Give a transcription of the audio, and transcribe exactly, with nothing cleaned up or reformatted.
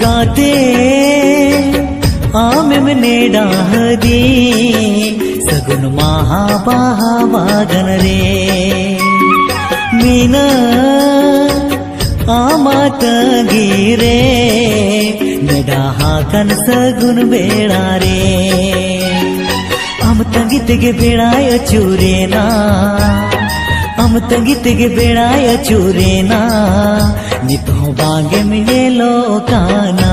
गाते आमे में नेडा हदी सगुन महा बाहा बागन रे मीना आमात गिरे नेडा हाकन सगुन बेड़ा रे हम तंगी तेगे बेड़ाय चूरेना हम तंगी तेगे बेड़ाय चूरेना नितो बागे मिले लो काना